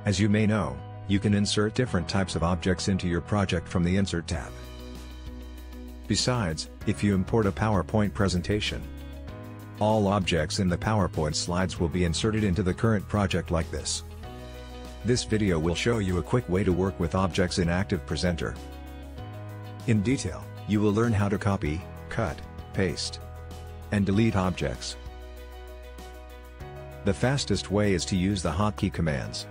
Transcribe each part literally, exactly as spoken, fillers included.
As you may know, you can insert different types of objects into your project from the Insert tab. Besides, if you import a PowerPoint presentation, all objects in the PowerPoint slides will be inserted into the current project like this. This video will show you a quick way to work with objects in Active Presenter. In detail, you will learn how to copy, cut, paste, and delete objects. The fastest way is to use the hotkey commands.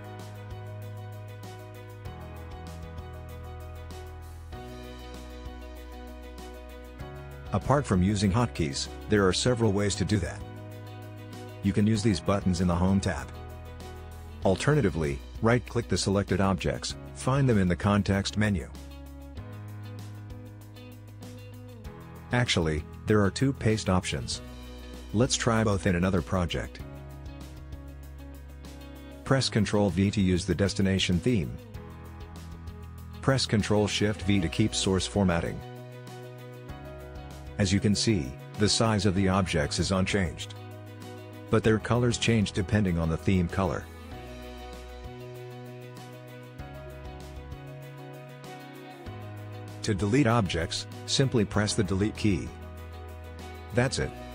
Apart from using hotkeys, there are several ways to do that. You can use these buttons in the Home tab. Alternatively, right-click the selected objects, find them in the context menu. Actually, there are two paste options. Let's try both in another project. Press control V to use the destination theme. Press control shift V to keep source formatting. As you can see, the size of the objects is unchanged, but their colors change depending on the theme color. To delete objects, simply press the delete key. That's it.